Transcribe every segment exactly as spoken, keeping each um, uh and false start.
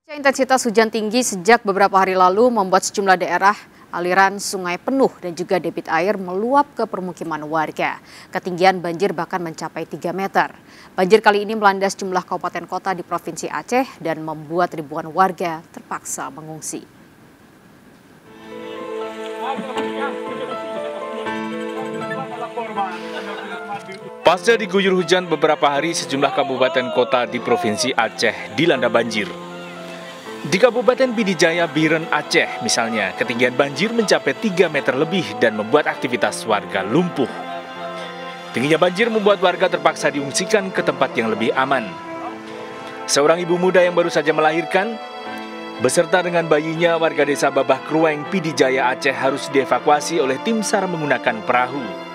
Intensitas hujan tinggi sejak beberapa hari lalu membuat sejumlah daerah aliran sungai penuh dan juga debit air meluap ke permukiman warga. Ketinggian banjir bahkan mencapai tiga meter. Banjir kali ini melanda sejumlah kabupaten kota di Provinsi Aceh dan membuat ribuan warga terpaksa mengungsi. Pasca diguyur hujan beberapa hari, sejumlah kabupaten kota di Provinsi Aceh dilanda banjir. Di Kabupaten Pidijaya, Biren, Aceh misalnya, ketinggian banjir mencapai tiga meter lebih dan membuat aktivitas warga lumpuh. Tingginya banjir membuat warga terpaksa diungsikan ke tempat yang lebih aman. Seorang ibu muda yang baru saja melahirkan, beserta dengan bayinya, warga desa Babah Krueng, Pidijaya, Aceh harus dievakuasi oleh tim SAR menggunakan perahu.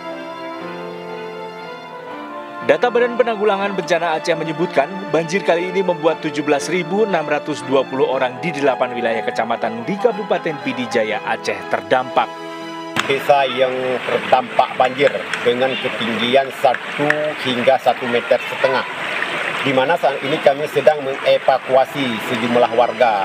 Data Badan Penanggulangan Bencana Aceh menyebutkan, banjir kali ini membuat tujuh belas ribu enam ratus dua puluh orang di delapan wilayah kecamatan di Kabupaten Pidijaya, Aceh terdampak. Desa yang terdampak banjir dengan ketinggian satu hingga satu meter setengah, di mana saat ini kami sedang mengevakuasi sejumlah warga.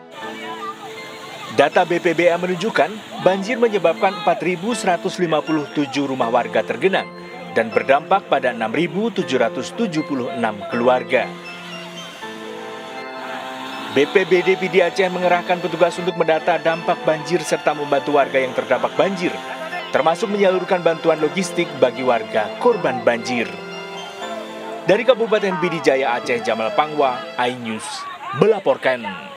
Data B P B A menunjukkan, banjir menyebabkan empat ribu seratus lima puluh tujuh rumah warga tergenang dan berdampak pada enam ribu tujuh ratus tujuh puluh enam keluarga. B P B D P D Aceh mengerahkan petugas untuk mendata dampak banjir serta membantu warga yang terdampak banjir, termasuk menyalurkan bantuan logistik bagi warga korban banjir. Dari Kabupaten Pidijaya Aceh, Jamal Pangwa, iNews melaporkan.